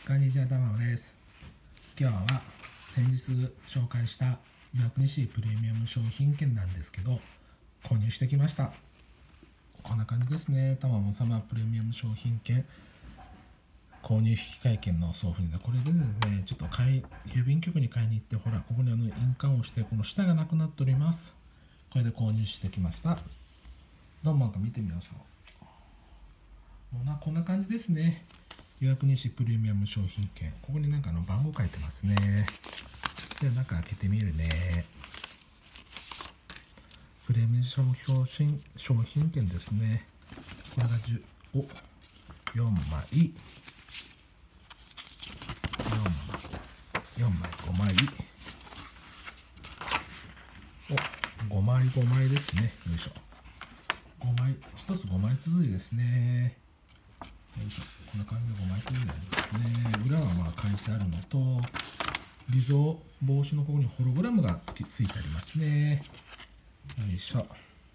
こんにちは、たまです。今日は先日紹介した岩国市プレミアム商品券なんですけど、購入してきました。こんな感じですね。たまも様プレミアム商品券購入引換券の送付で、これでですね、ちょっと郵便局に買いに行って、ほら、ここに印鑑をして、この下がなくなっております。これで購入してきました。どんどんか見てみましょう。もうこんな感じですね。岩国市プレミアム商品券。ここになんか番号書いてますね。じゃあ中開けてみるね。プレミアム商品券ですね。これが4枚。5枚。5枚5枚ですね。よいしょ。5枚、1つ5枚続きですね。よいしょ。こんな感じで5枚続きになりますね。裏は書いてあるのと、偽造防止のここにホログラムがついてありますね。よいしょ。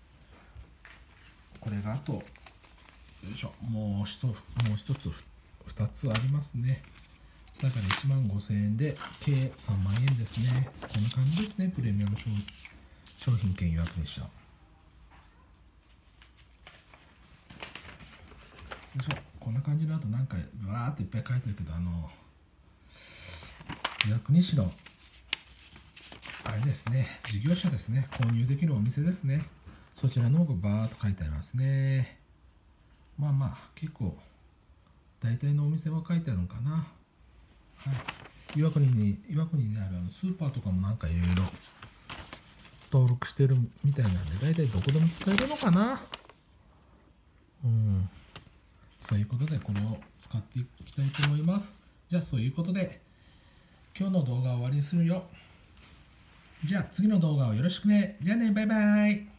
これがあと、よいしょ。もう一つ、2つありますね。だから15,000円で計3万円ですね。こんな感じですね。プレミアム商品券岩国市は。よいしょ。こんな感じの後なんかわーっといっぱい書いてるけど、岩国市のあれですね、事業者ですね、購入できるお店ですね。そちらの方がバーっと書いてありますね。結構大体のお店は書いてあるのかな。はい、岩国にあるスーパーとかもなんかいろいろ登録してるみたいなんで、大体どこでも使えるのかな。そういうことでこれを使っていきたいと思います。じゃあそういうことで今日の動画は終わりにするよ。じゃあ次の動画をよろしくね。じゃあね、バイバイ。